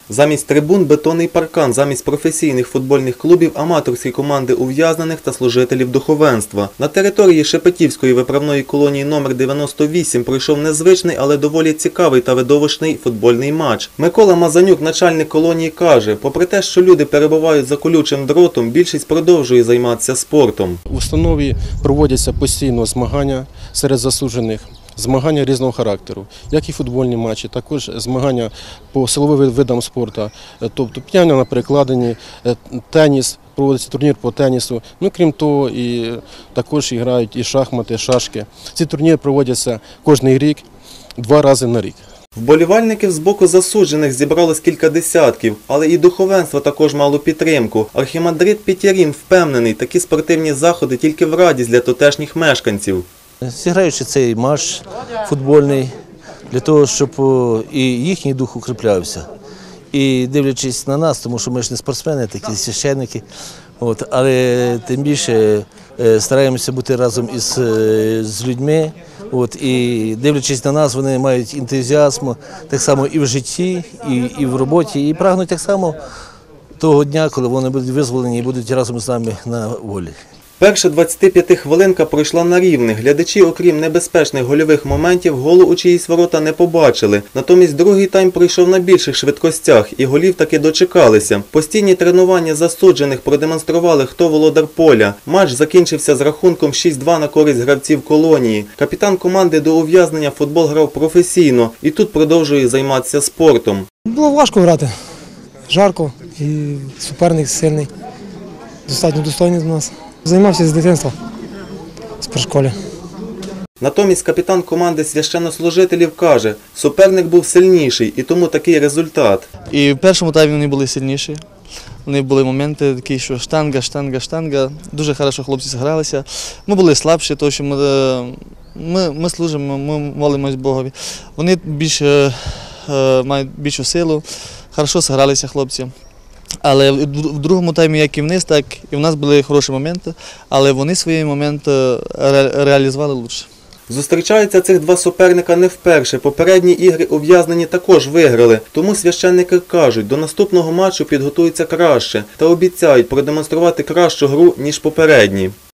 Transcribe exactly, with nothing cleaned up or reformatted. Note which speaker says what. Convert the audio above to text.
Speaker 1: Замість трибун – бетонний паркан, замість професійних футбольних клубів – аматорські команди ув'язнених та служителів духовенства. На території Шепетівської виправної колонії номер дев'яносто вісім пройшов незвичний, але доволі цікавий та видовищний футбольний матч. Микола Мазанюк, начальник колонії, каже, попри те, що люди перебувають за колючим дротом, більшість продовжує займатися спортом.
Speaker 2: В установі проводяться постійно змагання серед засуджених. Змагання різного характеру, як і футбольні матчі, також змагання по силовим видам спорту, тобто п'яння на перекладині, теніс, проводиться турнір по тенісу. Ну, крім того, і також грають і шахмати, шашки. Ці турніри проводяться кожен рік, два рази на рік.
Speaker 1: Вболівальників з боку засуджених зібралось кілька десятків, але і духовенство також мало підтримку. Архімандрит Пітєрін впевнений, такі спортивні заходи тільки в радість для тутешніх мешканців.
Speaker 3: Зіграючи цей матч футбольний, для того, щоб і їхній дух укріплявся. І дивлячись на нас, тому що ми ж не спортсмени, такі священники, от, але тим більше стараємося бути разом із з людьми. От, і дивлячись на нас, вони мають ентузіазм так само і в житті, і, і в роботі, і прагнуть так само того дня, коли вони будуть визволені і будуть разом з нами на волі.
Speaker 1: Перша двадцятип'ятихвилинка пройшла на рівних. Глядачі, окрім небезпечних гольових моментів, голу у чиїсь ворота не побачили. Натомість другий тайм пройшов на більших швидкостях, і голів таки дочекалися. Постійні тренування засуджених продемонстрували, хто володар поля. Матч закінчився з рахунком шість-два на користь гравців колонії. Капітан команди до ув'язнення футбол грав професійно і тут продовжує займатися спортом.
Speaker 4: Було важко грати. Жарко і суперник сильний, достатньо достойний до нас. Займався з дитинства, з пришколі.
Speaker 1: Натомість капітан команди священнослужителів каже, суперник був сильніший і тому такий результат.
Speaker 5: І в першому таймі вони були сильніші. Вони були моменти такі, що штанга, штанга, штанга. Дуже добре хлопці згралися. Ми були слабші, тому що ми, ми, ми служимо, ми молимось Богові. Вони більше, мають більшу силу, добре згралися хлопці. Але в другому таймі, як і в них, так і в нас були хороші моменти, але вони свої моменти реалізували краще.
Speaker 1: Зустрічаються цих два суперника не вперше. Попередні ігри ув'язнені також виграли. Тому священники кажуть, до наступного матчу підготуються краще та обіцяють продемонструвати кращу гру, ніж попередні.